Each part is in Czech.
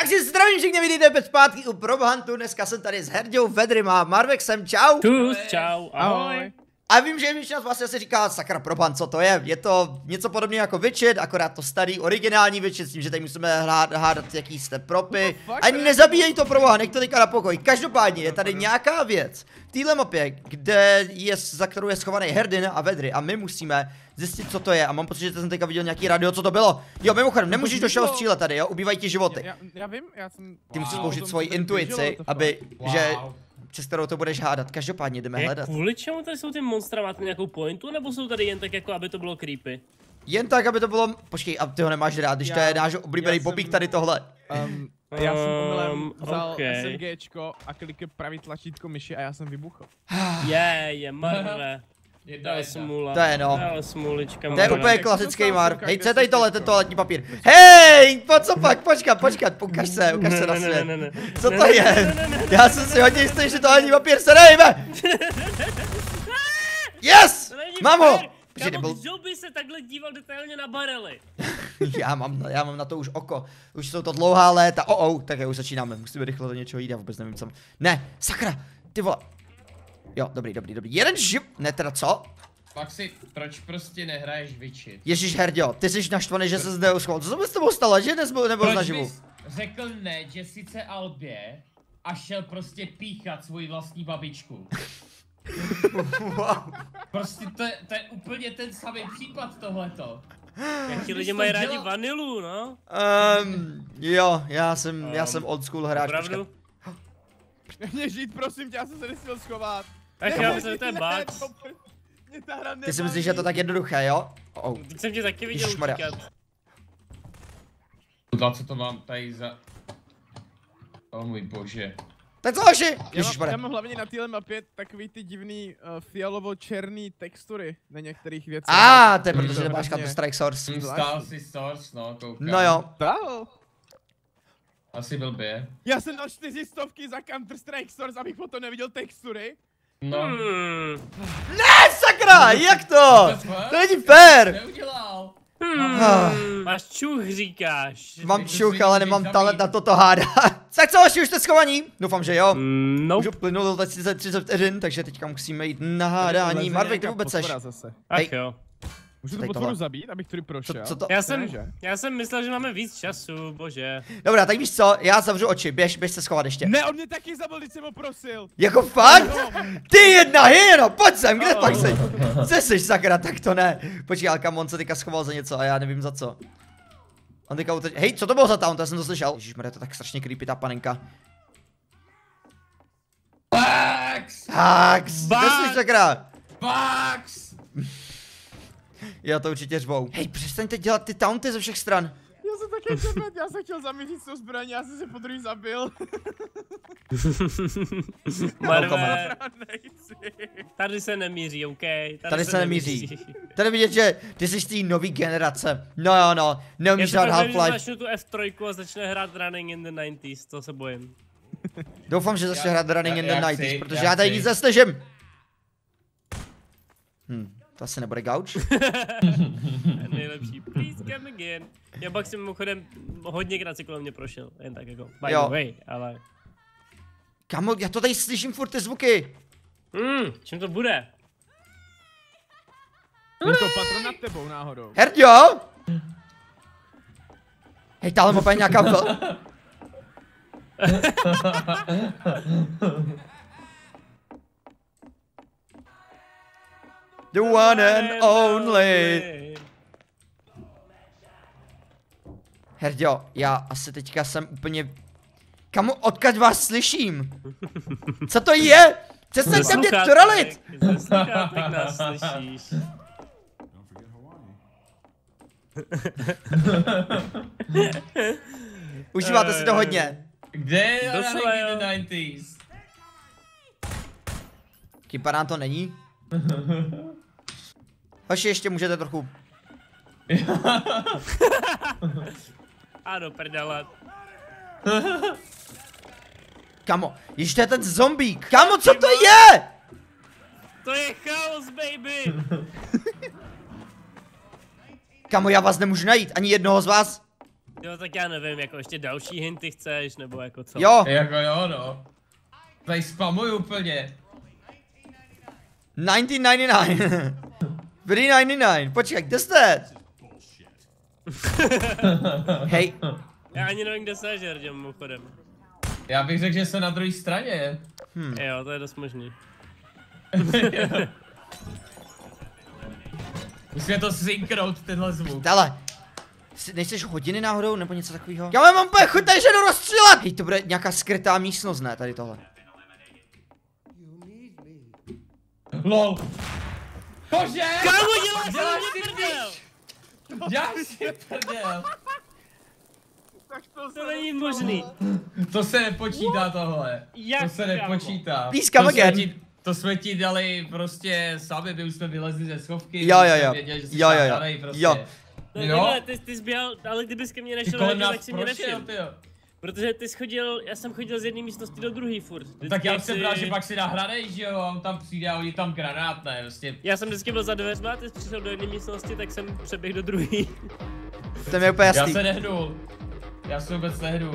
Tak si zdravím, že mě vidíte opět zpátky u Probohantu. Dneska jsem tady s Herďou, Vedrym a Marvexem. Čau. Čus, čau, ahoj. A vím, že většina z vás se říká, sakra Probohant, co to je? Je to něco podobného jako Witcher, akorát to starý, originální Witcher, s tím, že tady musíme hádat, jaký jste propy. Ani nezabíjej to Proboha, nech to teďka na pokoj. Každopádně je tady nějaká věc v téhle mapě, za kterou je schovaný Herdin a Vedry a my musíme zjistit, co to je. A mám pocit, že jsem teďka viděl nějaký radio, co to bylo. Jo, mimochodem, nemůžeš do všeho střílet tady, jo, ubývají ti životy. Já vím, já jsem... Ty musíš použít svoji intuici, přes kterou to budeš hádat. Každopádně jdeme hledat. Kvůli čemu tady jsou ty monstra, máte nějakou pointu, nebo jsou tady jen tak jako, aby to bylo creepy? Jen tak, aby to bylo... Počkej, a ty ho nemáš rád, když to je náš oblíbený popík tady tohle. Já jsem omylem vzal SMGčko a klikl pravý tlačítko myši a já jsem vybuchl. Je marve. To je smůla. To je no. To je smulička. To je úplně klasický Marv. Hej, co je tady tohle, ten toaletní papír? Hej, co pak, počkat, ukaž se na svět. Co to je? Já jsem si hodně jistý, že toaletní papír se nejme. Yes! Mám ho! Kdo by se takhle díval detailně na barely? Já mám na to už oko. Už jsou to dlouhá léta. Tak už začínáme. Musíme rychle do něčeho jít, já vůbec nevím co. Ne, sakra, ty vole. Jo, dobrý. Jeden živ... Ne, teda co? Pak si, proč prostě nehraješ Witcher? Ježíš Herďo, ty jsi naštvaný, že se zde uschoval. Co se s tebou stalo, že nebyl naživu? Řekl ne, že sice Albě a šel prostě píchat svoji vlastní babičku. Wow. Prostě to je úplně ten samý případ tohleto. Jak ti lidi mají rádi vanilu, no? Jo, já jsem old school hráč. Opravdu? Mě žít, prosím tě, já jsem se nesměl schovat. Tak já myslím, že to je bugs. Ty si myslíš, že je to tak jednoduché, jo? Teď jsem tě taky viděl utíkat. Co to mám tady za... O můj bože. Tak co hoši? Já mám hlavně na téhle mapě takový ty divný fialovo-černý textury na některých věcech. To je protože nemáš Counter Strike Source. Stál si Source, no, koukám. No jo. Asi blbě. Já jsem dal 400 za Counter Strike Source, abych potom neviděl textury. No. Ne, sakra, jak to? To není fér. Neudělal. Máš čuch, říkáš. Mám čuch, ale nemám talent na toto hádat. Tak co, hoši, už jste schovaní? Doufám, že jo. Nope. Už uplynulo 30 vteřin, takže teďka musíme jít na hádání. Marvek, ty vůbec seš? Ach jo. Můžu tu potvoru zabít, abych tady prošel? Co to? Já jsem myslel, že máme víc času, bože. Dobrá, tak víš co, já zavřu oči, běž se schovat ještě. Ne, on mě taky zabil, když jsem ho prosil. Jako fakt? Ty jedna hyeno, pojď sem, kde pak jsi? Co jsi, sakra, tak to ne. Počkej, ale kam on se teďka schoval za něco a já nevím za co. On teďka uteč... Hej, co to bylo za town, to já jsem to slyšel. Ježišmarja, to tak strašně creepy ta panenka. Hax! Kde jsi, sakra? Bugs! Já to určitě řvou. Hej, přestaňte dělat ty taunty ze všech stran. Já jsem taky čepet, já jsem chtěl zamířit tu zbraň, já jsem se podruhý zabil. Marve, tady se nemíří, OK? Tady se nemíří. Tady vidět, že ty jsi z té nový generace. No, neumíš hrát Half-Life. Začnu tu F3 a začne hrát Running in the 90s, to se bojím. Doufám, že začne hrát Running in the 90s, protože já tady nic neslyším. To asi nebude gauč. Nejlepší. Please come again. Já pak si mimochodem hodněkrát si kolem mě prošel, jen tak jako by the way, ale... Kamo, já to tady slyším furt ty zvuky. Čím to bude? Je to patron nad tebou náhodou. Herďo! Hej, tahle mapa je nějaká The one and only. Herďo, já asi teďka jsem úplně... Kamu, odkud vás slyším? Co to je? Přestaňte mě trolit! Ze sluchátek nás slyšíš. Užíváte si to hodně. Kde je Running in the 90s? Kypadán to není? Hoši, ještě můžete trochu... A do prdele. Kamo, ještě to je ten zombík. Kamo, co to je? To je chaos, baby! Kamo, já vás nemůžu najít, ani jednoho z vás. Jo, tak já nevím, jako ještě další hinty chceš, nebo jako co? Jo, Jako jo, no. Tady spamuju úplně. 1999. Free 99. Počkej, kde jste? Hej, Já ani nevím, kde se žerdě, mimochodem. Já bych řekl, že jsem na druhé straně. Jo, to je dost možný. Musíme to synkrout, tenhle zvuk. dale. Nejseš hodiny náhodou, nebo něco takového? Já mám úplně chuť tady ženu rozstřílet! Hej, to bude nějaká skrytá místnost, ne, tady tohle. LOL. Bože! Kámo, děláš Děláš si si prdel! Děláš si prdel. To není možný. To se nepočítá tohle. Jak, To se kámo? nepočítá. Please come again. To jsme ti dali prostě sami, my už jsme vylezli ze schovky. Jo, my jo, jsme jo. věděli, že jsi Jo, jo, jo. nahranej prostě. Jo. No, Jo? takhle, ty jsi běhal, ale kdybys ke mně Ty nešel, kolem tak nás si mě prošel, nevšiml. tyjo. Protože ty jsi chodil, já jsem chodil z jedné místnosti do druhé furt. Vždycky Tak já jak jsem bral, že pak si nahranej, že jo, a on tam přijde a oni tam granát, ne, prostě. Já jsem vždycky byl za dveřma, ty jsi přišel do jedné místnosti, tak jsem přeběhl do druhé. To je mi úplně Já jasný. se nehnul. Já se vůbec nehnul.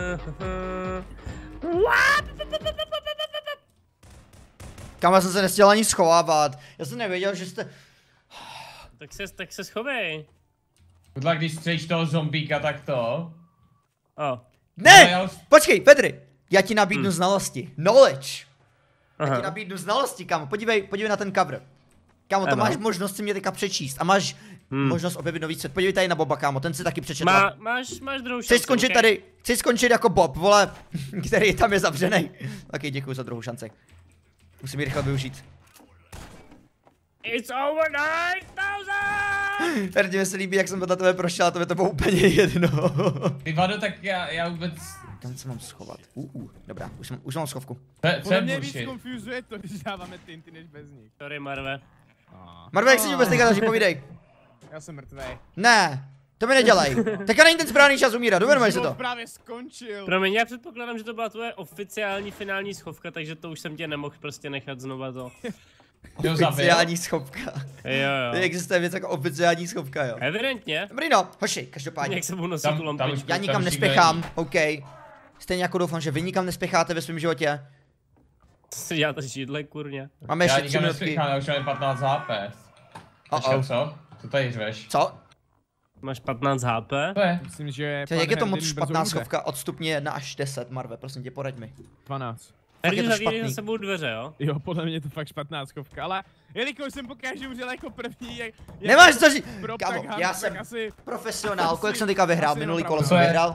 Kam já jsem se nechtěl ani schovávat. Já jsem nevěděl, že jste... Tak se schovej. Tohle, když střelíš toho zombíka, tak to. O. Ne! No, já už- Počkej, Pedry. Já ti nabídnu znalosti. Knowledge. Já ti Aha. nabídnu znalosti, kámo. Podívej na ten cover. Kámo, to Ano. máš možnost si mě teďka přečíst. A máš možnost objevit nový svět. Podívej tady na Boba, kámo. Ten si taky přečetl. Máš druhou Chceš šanci, skončit ok? tady, chceš skončit jako Bob, vole, který tam je zavřený. Ok, děkuji za druhou šanci. Musím ji rychle využít. It's over 9000! Hrdě mi se líbí, jak jsem vedle tebe prošel, a to by to bylo úplně jedno. Ty Vado, tak já vůbec... Tam se mám schovat. Dobrá, už mám schovku. Co je Podle mě víc bullshit? konfuzuje to, když dáváme tinty než bez nich. Sorry, Marve. Marve, jak si vůbec teďka další povídej. Já jsem mrtvej. Ne, to mi nedělej. Teďka není ten správný čas umírat, uvědomuješ si Život to. právě skončil. Promiň, já předpokládám, že to byla tvoje oficiální finální schovka, takže to už jsem tě nemohl prostě nechat znova to. Jo, zabil. Oficiální schovka. Jo. Existuje věc jako oficiální schovka, jo. Evidentně. Dobrý no, hoši, každopádně. Jak se budu nosit Tam- tu tam už- lampičku. Já nikam tam nespěchám, OK. Stejně jako doufám, že vy nikam nespěcháte ve svém životě. Si děláte židle, kurně. Máme Já ještě 3 nikam minutky. nespěchám, já už mám 15 HP. Počkej, co? Co tady řveš? Co? Máš 15 HP? To je. Myslím, že Jak je to moc Herdin špatná brzo umře. schovka od stupně 1 až 10, Marve, prosím tě, poraď mi. 12. Fakt je Tady to zavírej špatný. za sebou dveře, jo? Jo, podle mě je to fakt špatná schovka, ale jelikož jsem pokaždé umřel jako první, jak Nemáš co říct! pro Kámo, tak já tak jsem asi profesionál, kolik jsem teďka vyhrál, asi minulý jenom kolo pravda. jsem Co je? vyhrál.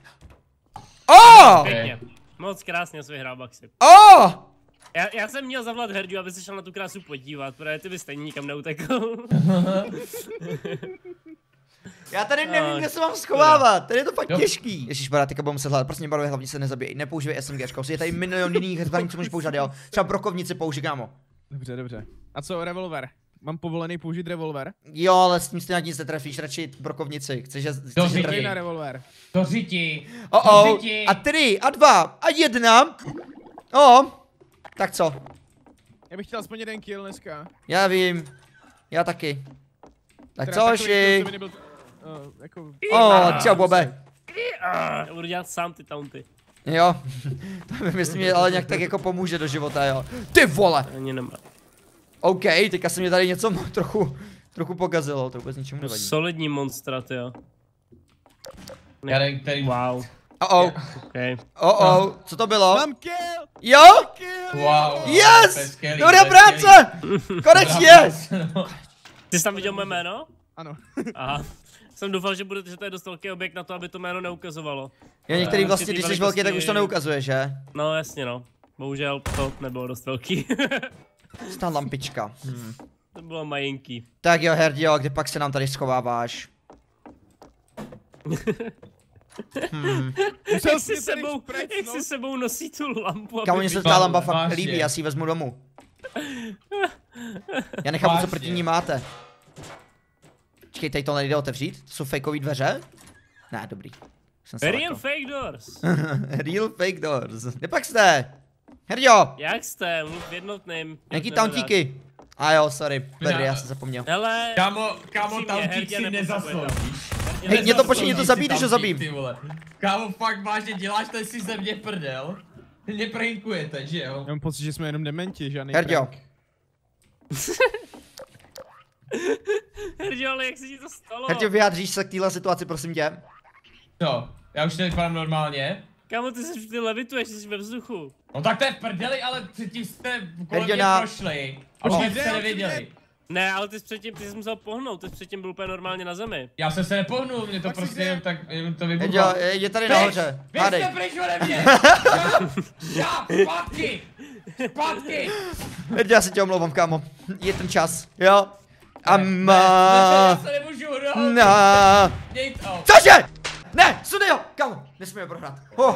Oh! Pěkně. Moc krásně jsi vyhrál, Baxi. Oh! Já jsem měl zavolat Herdu, aby se šel na tu krásu podívat, protože ty bys stejně nikam neutekl. Já tady nevím, Ah, kde se mám schovávat, tady je to fakt Jo. těžký. Ježišmarja, teďka budu muset hledat, prostě Barové, hlavně se nezabíjej, nepoužívej SMGčko, je tady milion jiných zbraní, co můžeš používat, jo. Třeba brokovnici použij, kámo. Dobře. A co revolver? Mám povolený použít revolver? Jo, ale s tím stejně nic netrefíš, radši brokovnici, chceš, že To že říkej. trefí. Na revolver. To řiti. Oh, a 3, a 2, a 1. Tak co? Já bych chtěl aspoň jeden kill dneska. Já vím. Já taky. Tak Teda co, takový kill, hoši? co by nebyl, jako... Čau, Bobe. Já budu dělat sám ty taunty. Jo. To mi myslím, že ale nějak tak jako pomůže do života, jo. Ty vole. Ani nemá. OK, teďka se mě tady něco trochu pokazilo, to vůbec ničemu nevadí. Solidní monstra, tyjo. Já nevím, který... Wow. Okay. Co to bylo? Mám kill! Jo? Kill! Wow. Yes! to je skvělý, Dobrá to je práce! skvělý. Konečně! Dobrá práce, no. Ty jsi tam viděl moje jméno? Ano. Aha. Jsem doufal, že to je dost velký objekt na to, aby to jméno neukazovalo. Jo, některý Ale vlastně, určitý když jsi velký, tak už to velikosti- neukazuje, že? No jasně no. Bohužel to nebylo dost velký. Ta lampička. To bylo majinký. Tak jo, Herdio, kde pak se nám tady schováváš? Musel Jak jsi si tady sebou, šprec, jak no. si sebou nosí tu lampu, Kámo, aby mně se viděl. ta lamba fakt Vážně. líbí, já si ji vezmu domů. Já nechápu, co Vážně. proti ní máte. Počkej, tady to nejde otevřít? To jsou fakeové dveře? Ne, dobrý. Jsem se Real lekl. fake doors. Real fake doors. Kde pak jste? Herdio, Jak jste? Mluv v jednotným. jaký tauntíky? A jo, sorry, Pedry, já jsem zapomněl. Hele, Kámo, Upřímně, tauntík Herdě si nepotřebuje nezasloužíš. Hej, mě to počkej, mě to zabít, když ho zabím. Kámo, fakt vážně děláš ten si ze mě prdel? Mě prankujete, že jo? Já mám pocit, že jsme jenom dementi, žádný Herďo. prank. Herďo, ale jak se ti to stalo? Herďo, vyjádříš se k téhle situaci, prosím tě. No, já už nevypadám normálně. Kámo, ty levituješ, jsi ve vzduchu. No tak to je v prdeli, ale předtím jste kolem mě Herďo, prošli. A už jste nevěděli. Ne, ale ty jsi musel pohnout, ty jsi předtím byl úplně normálně na zemi. Já jsem se nepohnul, mě to Tak si prostě kde? jenom tak, jenom to Herďo, vybuchlo. je tady nahoře. Vy Hádej. jste pryč ode mě! Já, zpátky! Zpátky! Herďo, já se tě omlouvám, kámo. Je ten čas, jo? A Já se nemůžu hnout. na. Cože? Ne, sunej ho, kámo, nesmíme prohrát.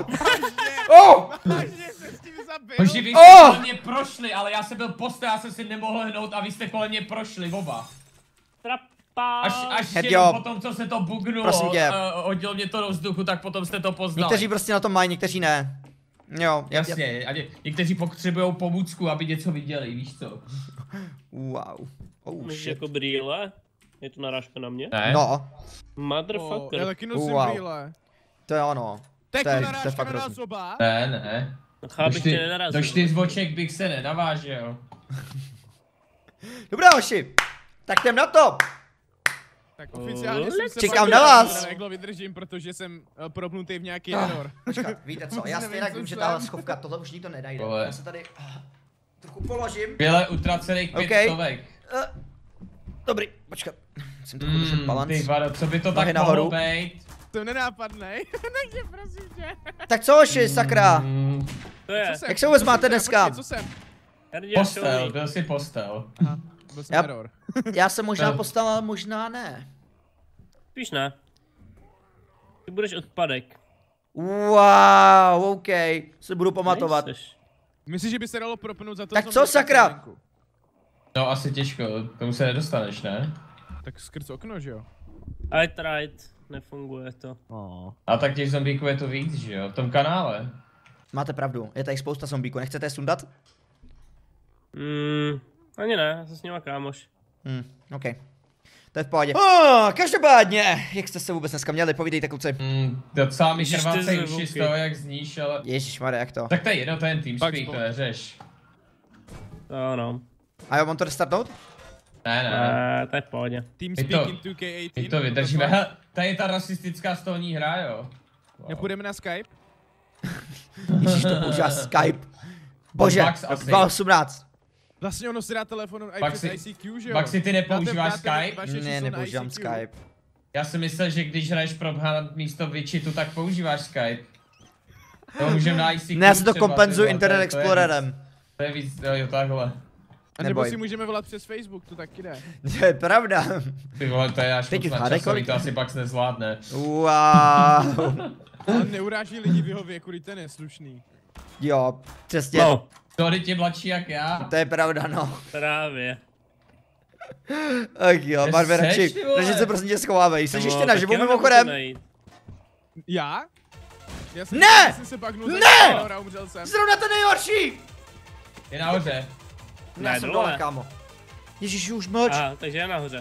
Vážně se s tím zabil? Protože vy jste kolem mě prošli, ale já jsem byl postel, já jsem si nemohl hnout a vy jste kolem mě prošli oba. Trapa. Až Herďo, jenom potom, co se to prosím bugnulo, tě. hodilo mě to do vzduchu, tak potom jste to poznali. Někteří prostě na to mají, někteří ne. Jo, Jasně, a někteří potřebují pomůcku, aby něco viděli, víš co? Wow. Oh Máš shit. jako brýle? Je to narážka na mě? Ne? No, Motherfucker. Já taky nosím Wow. brýle. to je ono. Tak To to je narážka fakt na nás hrozný. oba. Ne. Chápeš, tě nenarazil. Do 4 oček bych se nenavážil. Dobrá, hoši. Tak jdem na to. Tak oficiálně jsem se Čekám bál, na vás. že Reglo vydržím, protože jsem propnutý v nějaký error. Počkat, víte co, já Nevím, stejně co vím, že jsem. tahle schovka, tohle už nikdo nenajde. Vole. Já se tady trochu položím. Byle utracených 5 Okay. stovek. Dobrý, počkat. Musím trochu držet Ty balans. vado, co by to Nohy tak nahoru. mohlo být? Jsem nenápadnej, takže prosím tě. Tak co, hoši, sakra? To je. Co jsem? Jak se vůbec máte Počkej, dneska? Co jsem? Herďo, Postel, show me. byl si postel. Aha, byl jsem Já- error. Já jsem možná Ne. postal, ale možná ne. Spíš ne. Ty budeš odpadek. Wow, OK, se budu pamatovat. Nejseš. Myslíš, že by se dalo propnout za to, Tak jsem co, byl sakra? venku? No asi těžko, tomu se nedostaneš, ne? Tak skrz okno, že jo? I tried. Nefunguje to. A tak těch zombíků je to víc, že jo? V tom kanále. Máte pravdu, je tady spousta zombíků, nechcete je sundat? Ani ne, já jsem s nima kámoš. OK. To je v pohodě. Každopádně, jak jste se vůbec dneska měli, povídejte kluci. Docela mi Ježiš, ty krvácej zvuky. uši z toho, jak zníš, ale... Ježišmarja, jak to? Tak to je jedno, to je jen TeamSpeak, Pak to neřeš. Ano. A jo, mám to restartnout? Ne. To je v pohodě. TeamSpeak in 2K18. My to vydržíme. Hele, tady je ta rasistická stolní hra, jo. Nepůjdeme na Skype? Ježiš, to používá Skype. Bože, Bugs asi. 2018. Vlastně ono si dá telefon i Pak přes si- ICQ, že jo? Pak si ty nepoužíváš Dáte Skype? vaše číslo Ne, na nepoužívám ICQ. Skype. Já si myslel, že když hraješ Probhat místo Witchitu, tak používáš Skype. To můžeme na ICQ Ne, já si to třeba, kompenzuju ty vole, Internet to je Explorerem. To je víc, jo, takhle. A nebo Neboj. si můžeme volat přes Facebook, to taky jde. To je pravda. Ty vole, to je až Teď moc už na hádej, časový, kolik? to asi pak nezvládne. Wow. Ale neuráží lidi v jeho věku, když to je neslušný. Jo, přesně. No, To teď je mladší jak já. To je pravda, no. právě. Ach jo, Kde Marve, seš, radši, ty vole? radši se prosím tě schovávej. Jsi No, ještě tak naživu já mimochodem? nemůžu najít. Já? Já jsem, Ne! Já jsem se bagnul za Ne! error a umřel jsem. Zrovna ten nejhorší! Je nahoře. Ne, Ne, jsem dole. dole, kámo. Ježiš, už mlč. Aha, takže je nahoře.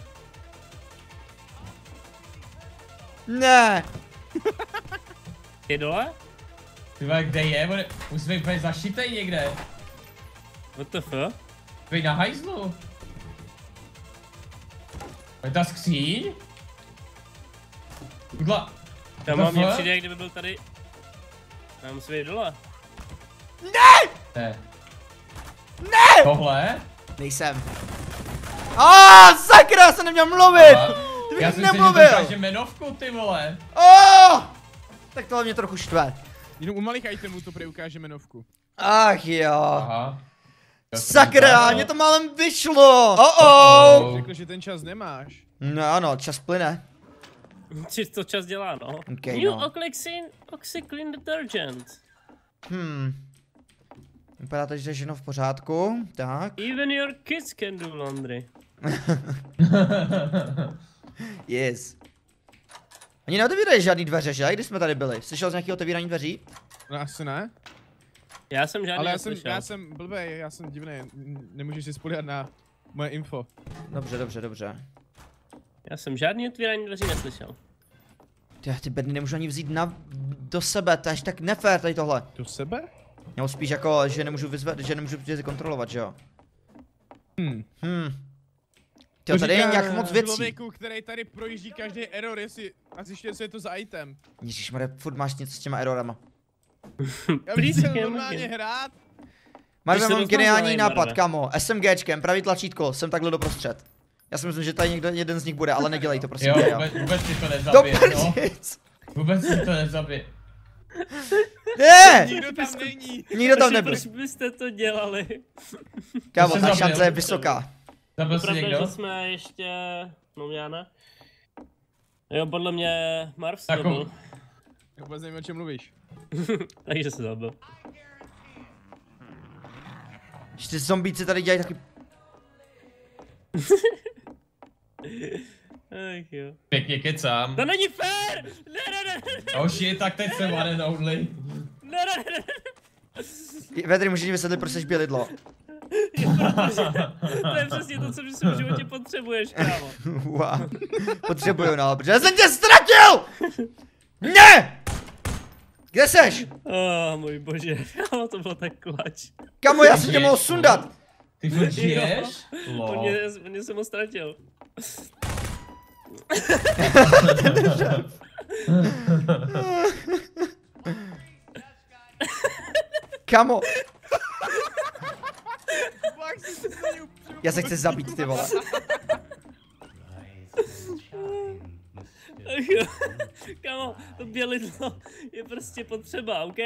Ne. Je dole? Ty vole, kde je? Musí být úplně zašitej někde. What the fuck? Být na hajzlu. Je ta skříň? Kudla. Já What mám the mě fuck? přijde, jak kdyby byl tady. Já musím jít dole. Ne. Ne! Tohle? Nejsem. Sakra, jsem neměl mluvit! Ty Já bych jsem si, že to nemluvil! ukáže jmenovku, ty vole. Tak tohle mě trochu štve. Jenom u malých itemů to preukáže jmenovku. Ach jo. Aha. Sakra, mě to málem vyšlo. Oh. Řekl, že ten čas nemáš. No ano, čas plyne. Či to čas dělá, no. Okay, New no. OxyClean detergent. Vypadá to, že je ženo v pořádku. Tak. Even your kids can do laundry. Yes. Oni neotevírají žádný dveře, že? Když jsme tady byli. Slyšel jsi nějaký otevírání dveří? No asi ne. Já jsem žádný Ale neslyšel. já jsem blbej, já jsem divný. Nemůžeš si spoléhat na moje info. Dobře, dobře, dobře. Já jsem žádný otvírání dveří neslyšel. Ty bedny nemůžu ani vzít do sebe, to je až tak nefér tady tohle. Do sebe? Nebo spíš jako, že nemůžu že nemůžu kontrolovat, že jo? Tyjo, tady je nějak moc věcí. Člověku, který tady projíždí každý error, jestli a zjišťuje, co je to za item. Ježišmarja, furt máš něco s těma errorama. Já bych se normálně hrát. Marvel, mám geniální nápad, kamo. SMGčkem, pravý tlačítko, jsem takhle doprostřed. Já si myslím, že tady někdo, jeden z nich bude, ale nedělej to, prosím. Jo, vůbec si to nezabije, no. Dobrnic. Vůbec si to nezabije. Ne! Nikdo tam není. Nikdo tam nebyl. Proč byste to dělali? Kámo, To se ta zabil. šance je vysoká. Zabil si Pravda, někdo? že jsme ještě... No já ne. Jo, podle mě Marv se Jako- zabil. Já vůbec nevím, o čem mluvíš. Takže se zabil. Že ty zombíci tady dělají taky... Ach jo. Pěkně kecám. To není fair! Ne. Oh shit, tak teď jsem one and only. Ne. Vedry, můžeš vysvětlit, proč jsi bělidlo. To je přesně to, co v svém životě potřebuješ, kámo. Wow. Potřebuju, no, protože jsem tě ztratil! Ne! Kde seš? Můj bože, kámo, to bylo tak klač. Kamo, já jsem tě mohl sundat. Ty furt žiješ? On mě jsem ho ztratil. Kamo, Fakt si to není upřímně. já se chci zabít, ty vole. Ach jo. Kámo, to bělidlo je prostě potřeba, OK?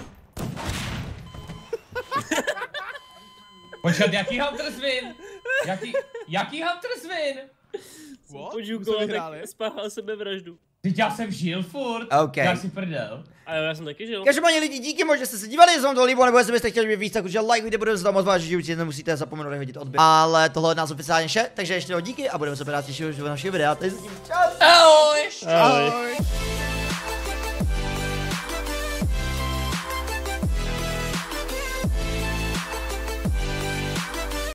Počkat, jaký Hunter's win? Jaký Hunter's win? What? Požukoval, vyhráli? tak spáchal sebevraždu. Teď já jsem žil furt. OK. Já si prdel. A jo, já jsem taky žil. Každopádně lidi, díky moc, že jste se dívali, jestli vám to líbilo, nebo jestli byste chtěli víc, tak určitě lajkujte, budeme se tam moc vážit, že určitě nemusíte zapomenout hodit odběr. Ale tohle od nás oficiálně vše, takže ještě jednou díky a budeme se rád těšit už do našeho videa. Teď se tím čau! Ahoj! Ahoj. Ahoj.